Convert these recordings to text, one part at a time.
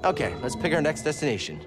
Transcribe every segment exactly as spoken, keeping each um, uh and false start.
Okay, let's pick our next destination.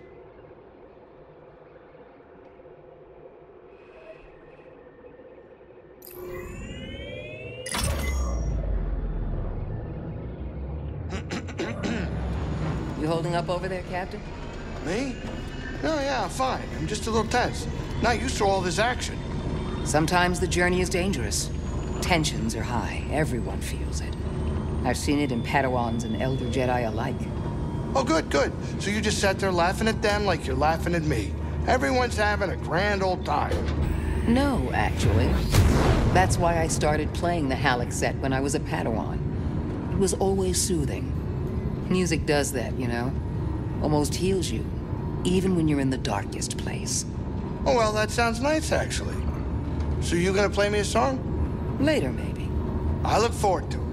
You holding up over there, Captain? Me? No, yeah, I'm fine. I'm just a little tense. Not used to all this action. Sometimes the journey is dangerous. Tensions are high. Everyone feels it. I've seen it in Padawans and Elder Jedi alike. Oh, good, good. So you just sat there laughing at them like you're laughing at me. Everyone's having a grand old time. No, actually. That's why I started playing the Halleck set when I was a Padawan. It was always soothing. Music does that, you know? Almost heals you, even when you're in the darkest place. Oh, well, that sounds nice, actually. So you gonna play me a song? Later, maybe. I look forward to it.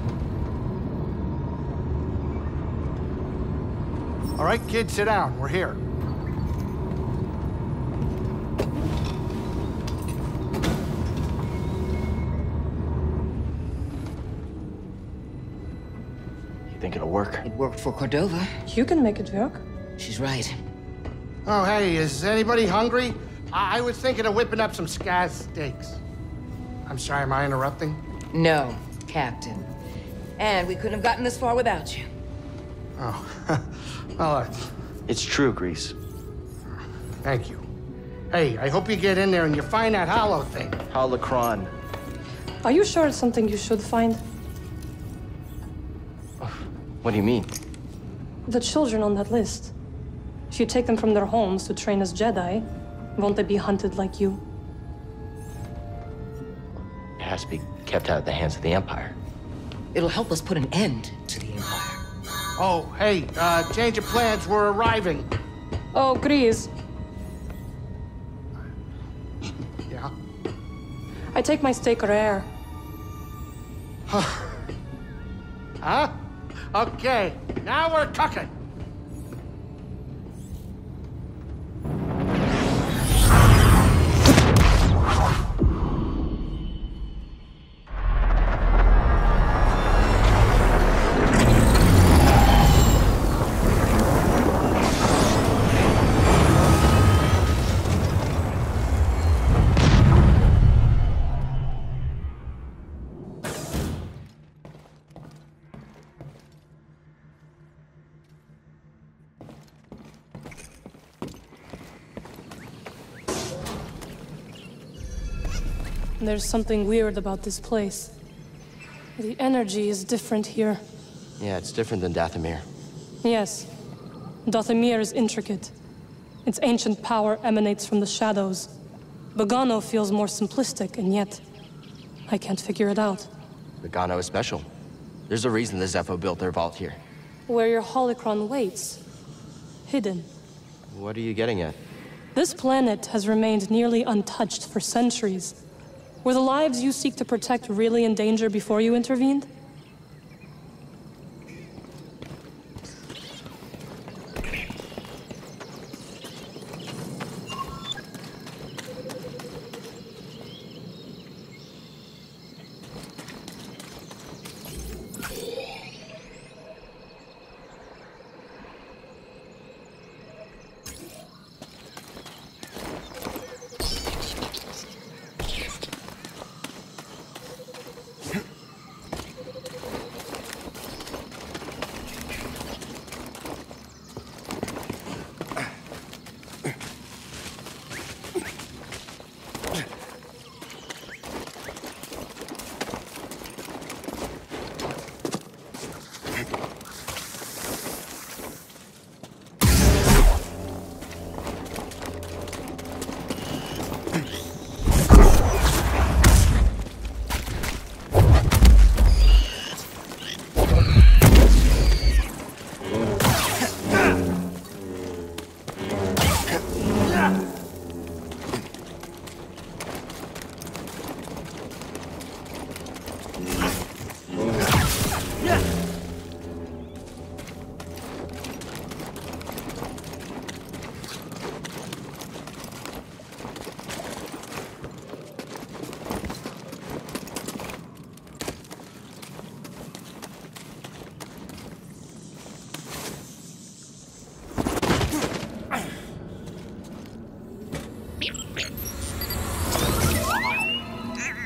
All right, kids, sit down. We're here. You think it'll work? It worked for Cordova. You can make it work. She's right. Oh, hey, is anybody hungry? I, I was thinking of whipping up some Skaz steaks. I'm sorry, am I interrupting? No, Captain. And we couldn't have gotten this far without you. Oh, well, uh, It's true, Grease. thank you. Hey, I hope you get in there and you find that hollow thing. Holocron. Are you sure it's something you should find? What do you mean? The children on that list. If you take them from their homes to train as Jedi, won't they be hunted like you? It has to be kept out of the hands of the Empire. It'll help us put an end to the Empire. Oh, hey, uh, change of plans, we're arriving. Oh, Grease. Yeah? I take my steak rare. Huh? Okay, now we're cooking. There's something weird about this place. The energy is different here. Yeah, it's different than Dathomir. Yes. Dathomir is intricate. Its ancient power emanates from the shadows. Bogano feels more simplistic, and yet I can't figure it out. Bogano is special. There's a reason the Zeffo built their vault here. Where your holocron waits. Hidden. What are you getting at? This planet has remained nearly untouched for centuries. Were the lives you seek to protect really in danger before you intervened?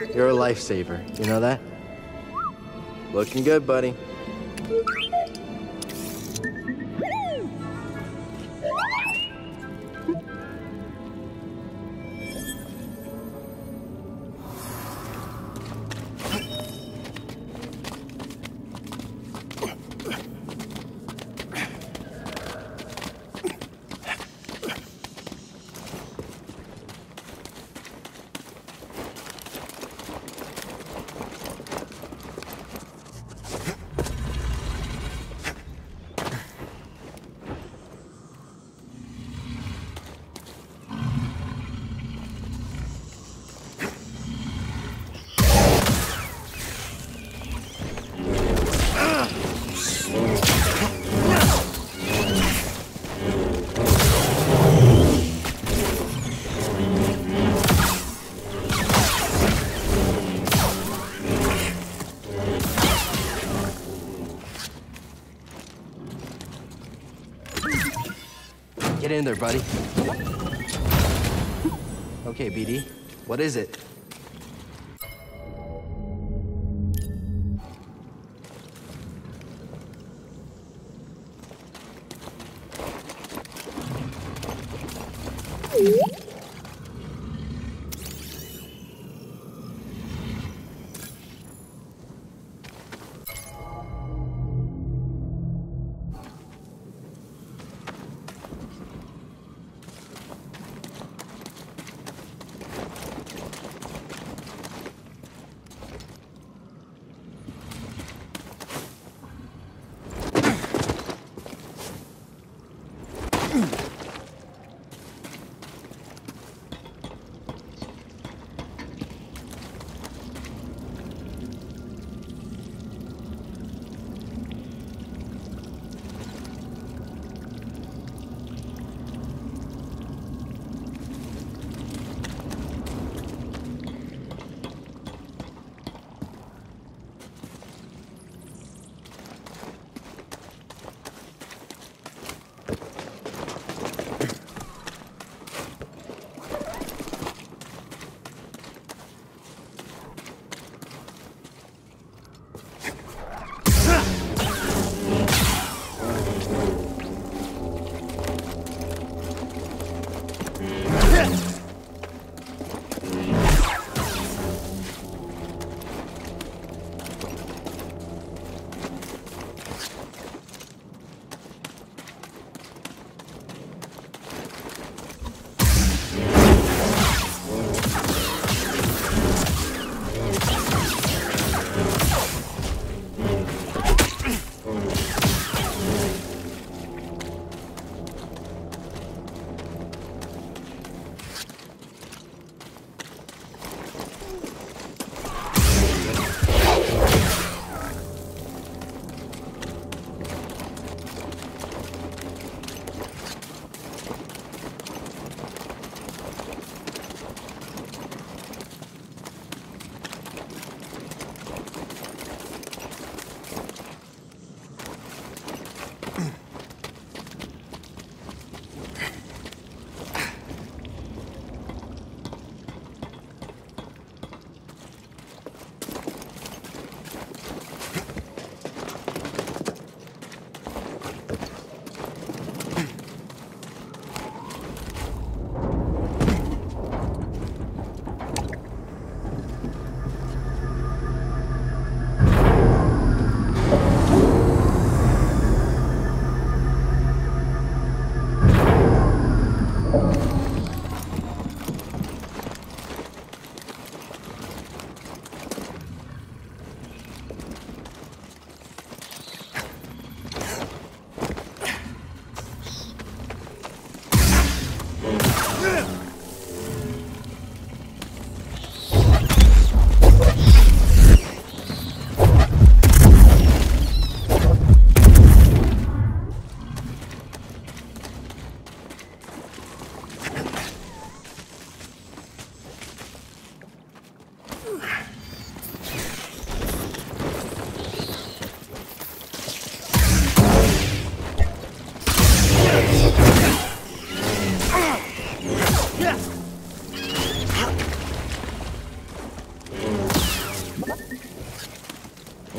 You're a lifesaver. You know that? Looking good, buddy. Get in there, buddy. Okay, B D. What is it?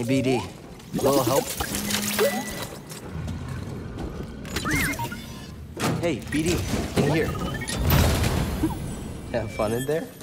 Hey, B D. A little help? Hey, B D, in here. Have fun in there?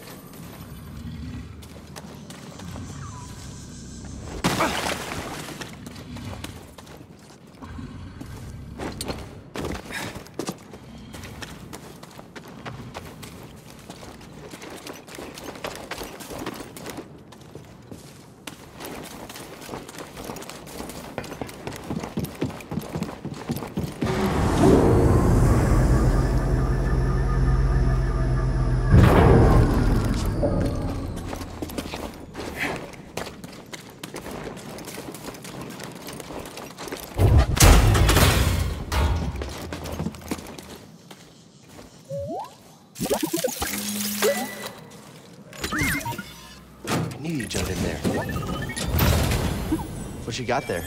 Jump in there. What you got there?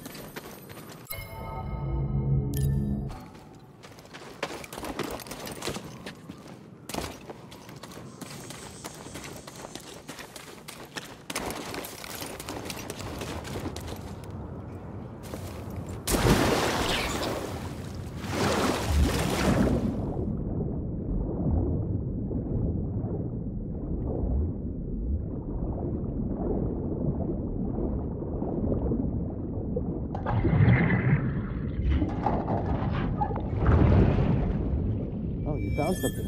Found something.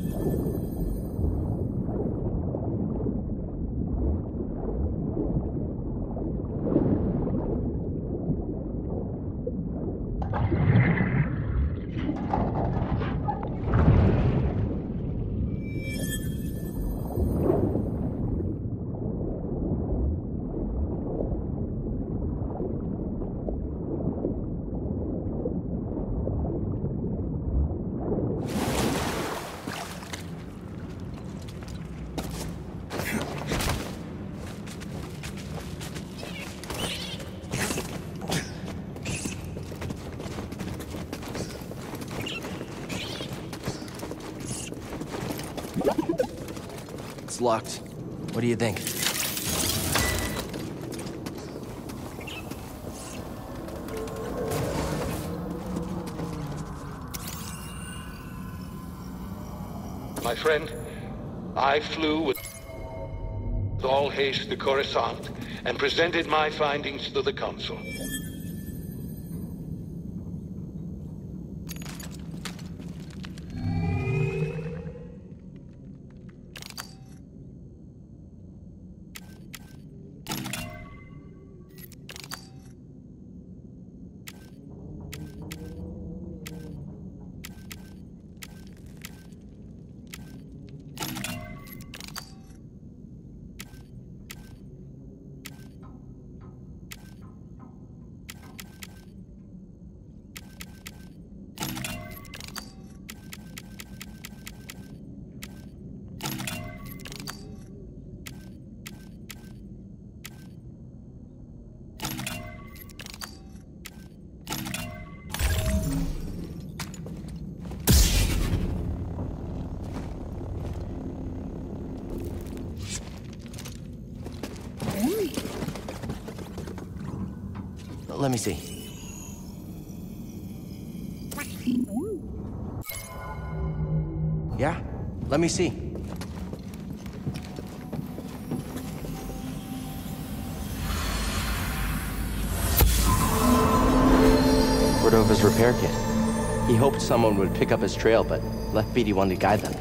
It's locked. What do you think? My friend, I flew with all haste to Coruscant and presented my findings to the Council. Let me see. Yeah, let me see. Cordova's repair kit. He hoped someone would pick up his trail, but left B D one to guide them.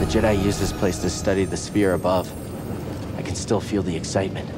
Jedi used this place to study the sphere above. I can still feel the excitement.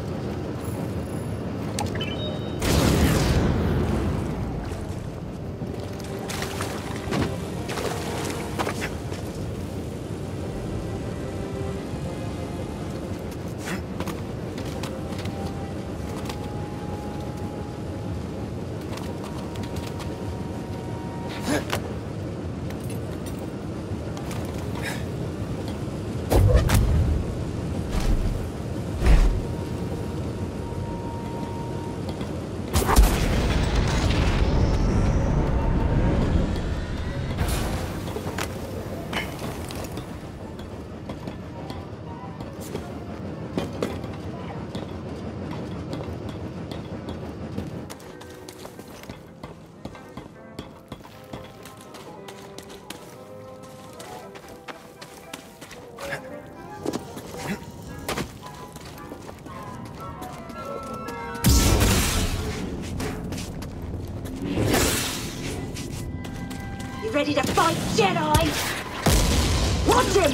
Ready to fight, Jedi? Watch him!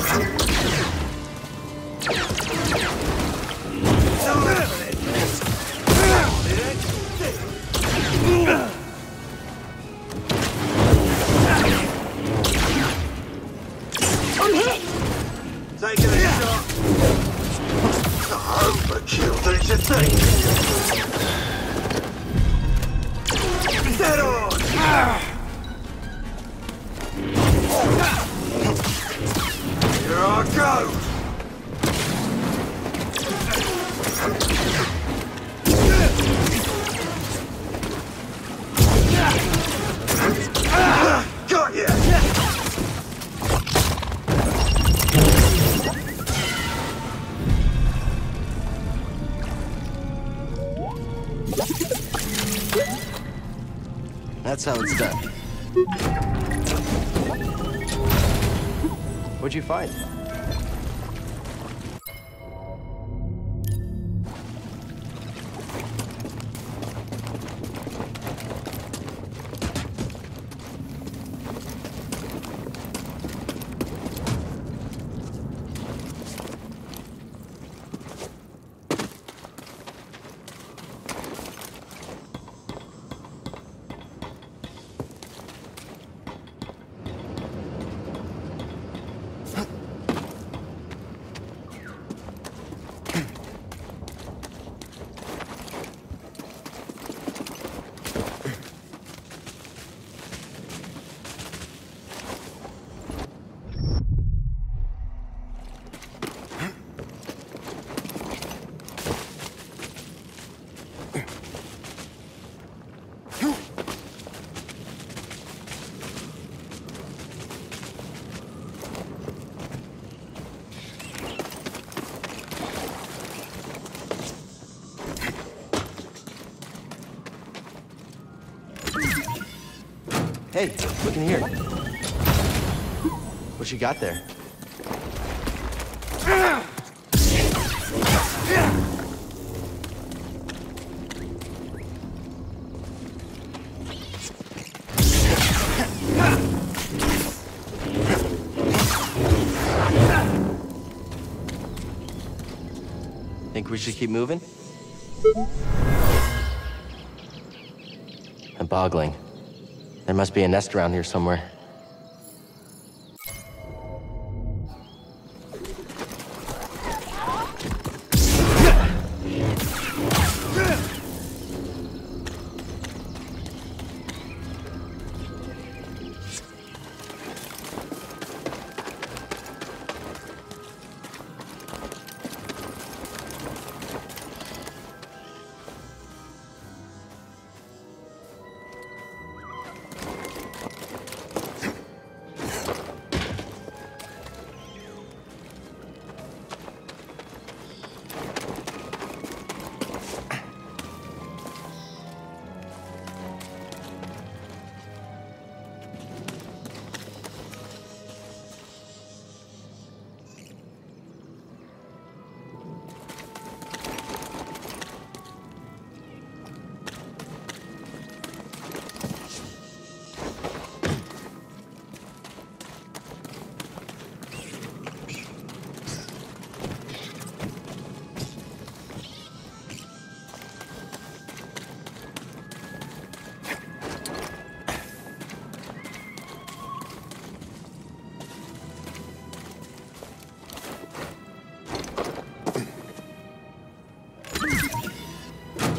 I'm hit! Taking a shot. Overkill, don't you think? Dead on! Here I go! Got ya! That's how it's done. What'd you find? Hey, look in here. What you got there? Think we should keep moving? I'm boggling. There must be a nest around here somewhere.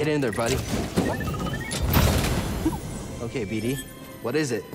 Get in there, buddy. Okay, B D. What is it?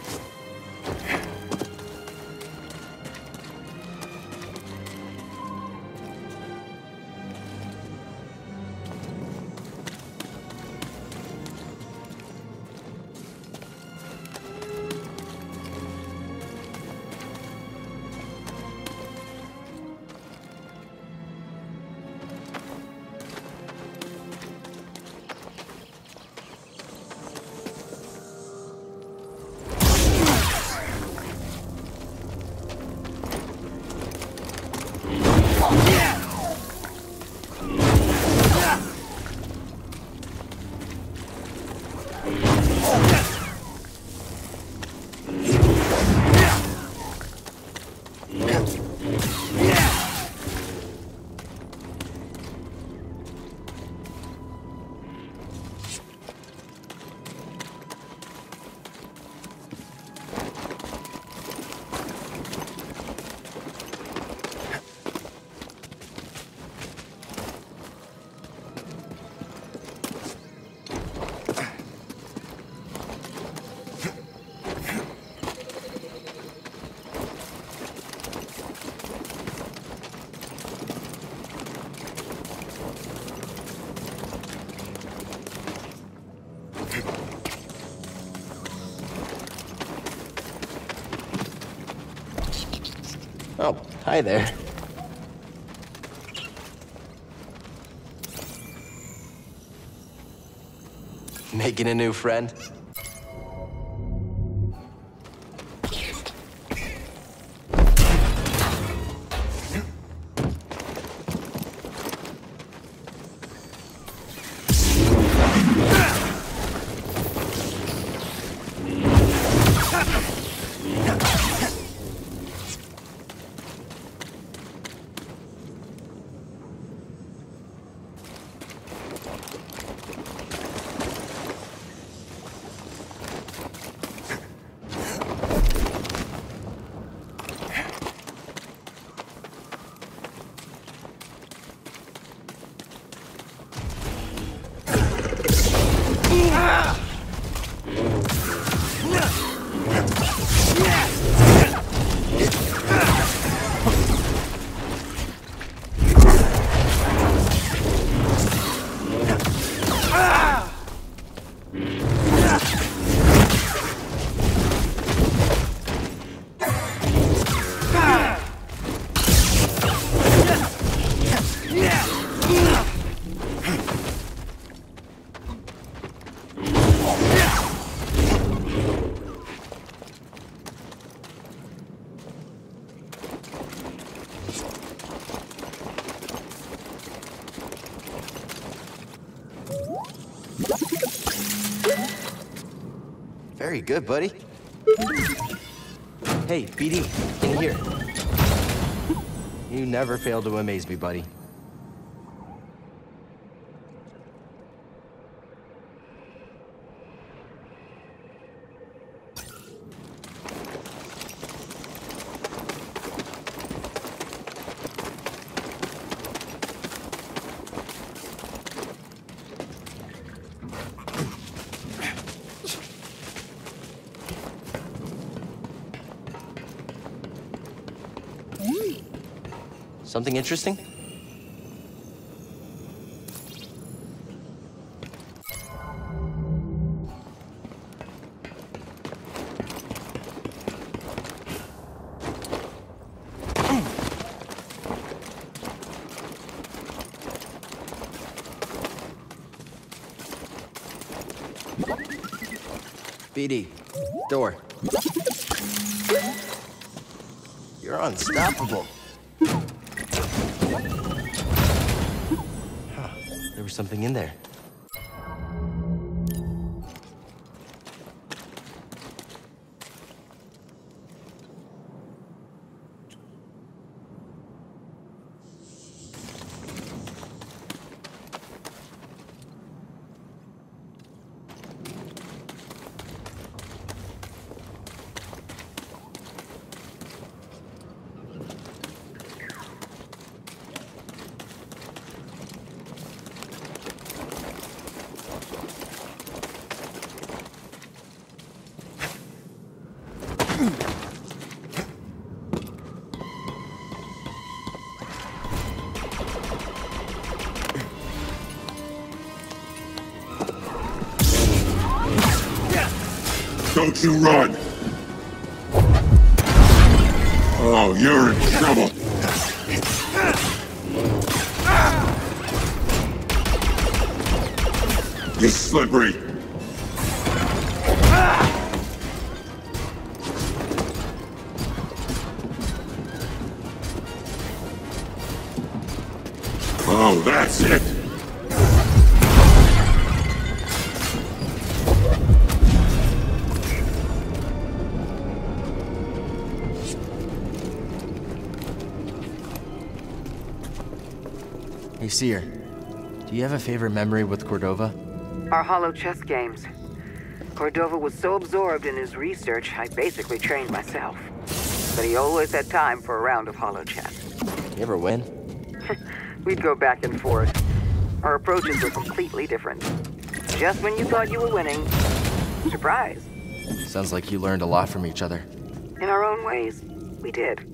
Oh, hi there. Making a new friend? Very good, buddy. Hey, B D, in here. You never fail to amaze me, buddy. Something interesting? B D, door. You're unstoppable. There was something in there. Don't you run! Oh, you're in trouble! You're slippery! Oh, that's it! Hey, Seer. Do you have a favorite memory with Cordova? Our hollow chess games. Cordova was so absorbed in his research, I basically trained myself. But he always had time for a round of hollow chess. You ever win? We'd go back and forth. Our approaches were completely different. Just when you thought you were winning, surprise. Sounds like you learned a lot from each other. In our own ways, we did.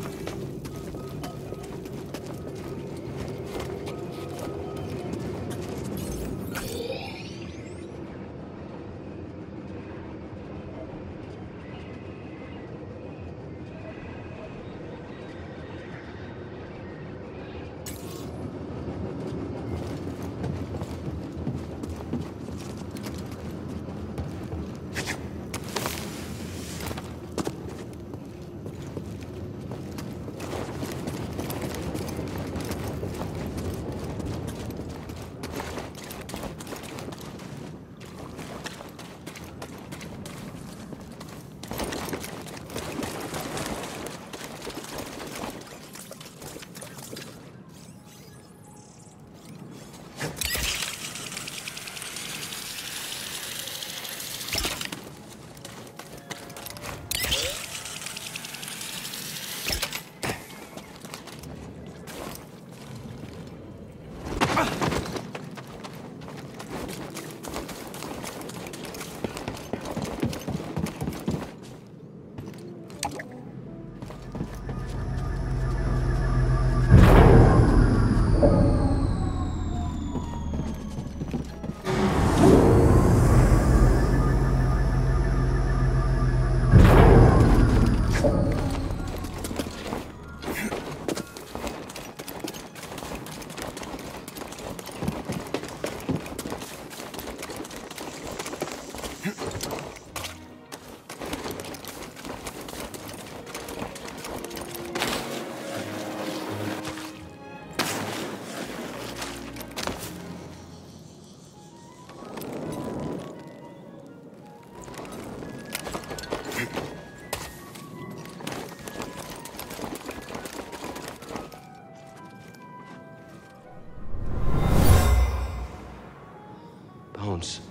Bones.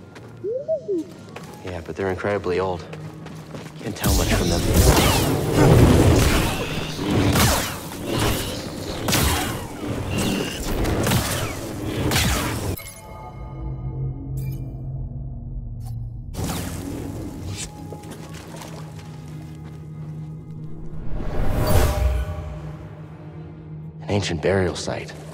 Yeah, but they're incredibly old. Can't tell much from them. An ancient burial site.